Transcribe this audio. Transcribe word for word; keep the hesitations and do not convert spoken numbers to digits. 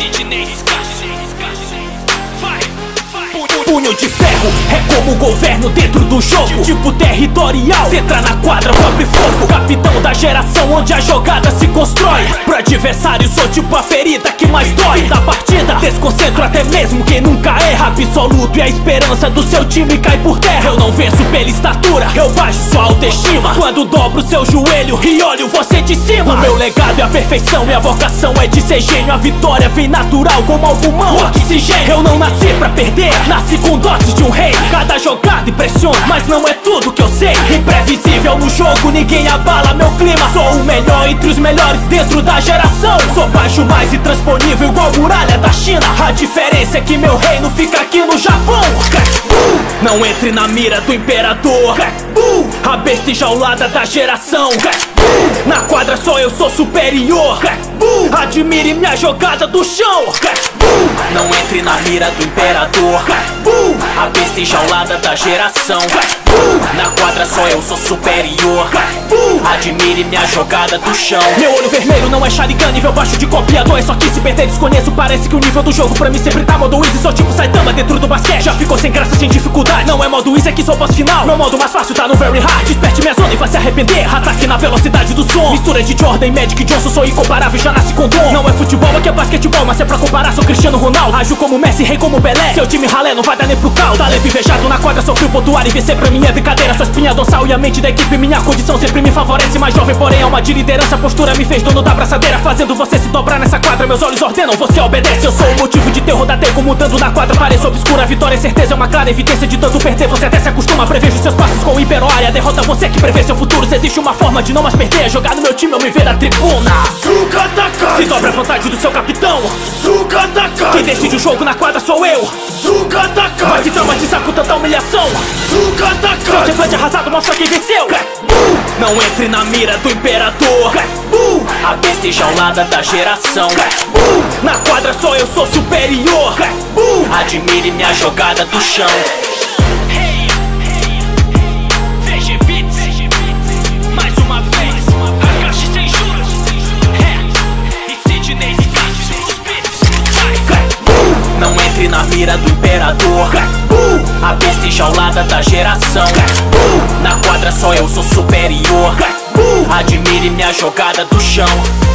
Sidney Scarce. Vai, vai. Punho de ferro é como o governo dentro do jogo, tipo territorial. Cê entra na quadra, abre fogo. Capitão da geração onde a jogada se constrói. Pro adversário sou tipo a ferida que mais dói. Da partida, desconcentro até mesmo quem nunca erra. Absoluto e a esperança do seu time cai por terra. Eu não venço pela estatura, eu baixo sua autoestima quando dobro seu joelho e olho você de cima. O meu legado é a perfeição, minha vocação é de ser gênio. A vitória vem natural como ao pulmão, oxigênio. Eu não nasci pra perder, nasci com dotes de um rei. Cada jogada impressiona, mas não é tudo que eu sei. Imprevisível no jogo, ninguém abala meu clima. Sou o melhor entre os melhores dentro da geração. Sou baixo, mais intransponível igual muralha da China. A diferença é que meu reino fica aqui no Japão. Não entre na mira do imperador, a besta enjaulada da geração. Na quadra só eu sou superior, admire minha jogada do chão. Não entre na mira do imperador, a besta enjaulada da geração. Na quadra só eu sou superior, admire minha jogada do chão. Meu olho vermelho não é Sharingan, nível baixo de copiador. É só que se perder desconheço, parece que o nível do jogo pra mim sempre tá modo easy. Sou tipo Saitama dentro do basquete, já ficou sem graça, sem dificuldade. Não é modo easy, é que sou boss final. Meu modo mais fácil tá no very hard. Desperte minha zona e vai se arrepender. Ataque na velocidade do som, mistura de Jordan e Magic Johnson. Sou incomparável, já nasci com dom. Não é futebol, aqui é basquetebol, mas é pra comparar, sou Cristiano Ronaldo. Ajo como Messi, rei como Belé. Seu time ralé não vai dar nem pro cal. Talento invejado na quadra, sofreu pontuar e vencer pra mim é brincadeira. Sou espinha dorsal e a mente da equipe, minha condição sempre me favorece. Mais jovem, porém alma de liderança, postura me fez dono da braçadeira. Fazendo você se dobrar nessa quadra, meus olhos ordenam, você obedece. Eu sou o motivo de terror da tempo, mudando na quadra, pareço obscura. A vitória é certeza, é uma clara evidência de tanto perder. Você até se acostuma, prevejo seus passos com hiperoárea. Derrota você que prevê seu futuro, se existe uma forma de não mais perder. Jogar no meu time, eu me ver na tribuna. Sukataka, se dobra a vontade do seu capitão. Sukataka, quem decide o jogo na quadra sou eu. Sukataka, vai se traumatizar com tanta humilhação. Sukataka, seu semblante arrasado mostra quem venceu. Não entre na mira do imperador, a besta enjaulada da geração. Na quadra só eu sou superior, admire minha jogada do chão. V G Beats, mais uma vez, Akashi sem juros, é, e Sidney Scarce nos beats. Não entre na mira do imperador, a besta enjaulada da geração. Na quadra só eu sou superior, admire minha jogada do chão.